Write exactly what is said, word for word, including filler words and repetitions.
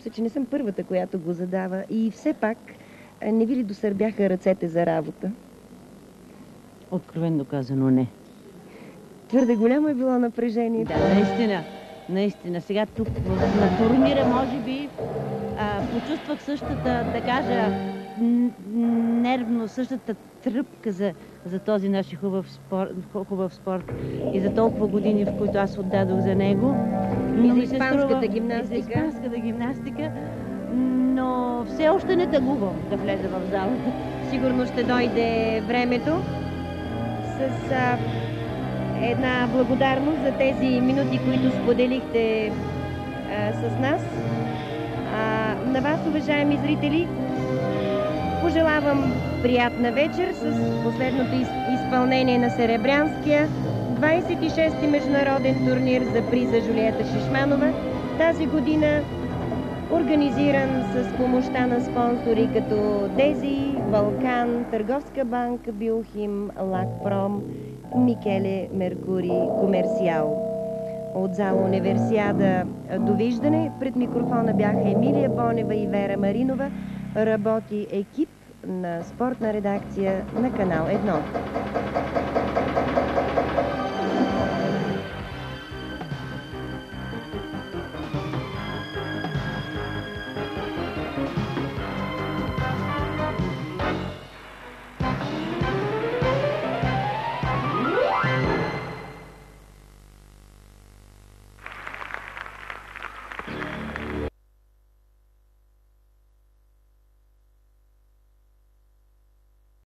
се, че не съм първата, която го задава. И все пак, не ви ли досърбяха ръцете за работа? Откровенно казано, не. Твърде голямо е било напрежението. Да, наистина. Наистина. Сега тук на турнира, може би, а, почувствах същата, да кажа, нервно, същата тръпка за, за този наш хубав спорт, хубав спорт и за толкова години, в които аз отдадох за него. И за испанската гимнастика. И за испанската гимнастика, но все още не тъгувам да влеза в залата. Сигурно ще дойде времето с а, една благодарност за тези минути, които споделихте а, с нас. А, на вас, уважаеми зрители, пожелавам приятна вечер с последното из изпълнение на Серебрянския двадесет и шести международен турнир за приза Жулиета Шишманова. Тази година организиран с помощта на спонсори като Дези, Балкан, Търговска банка, Биохим, Лакпром, Микеле, Меркури, Комерциал. От зала Универсиада довиждане. Пред микрофона бяха Емилия Бонева и Вера Маринова. Работи екип на спортна редакция на Канал едно.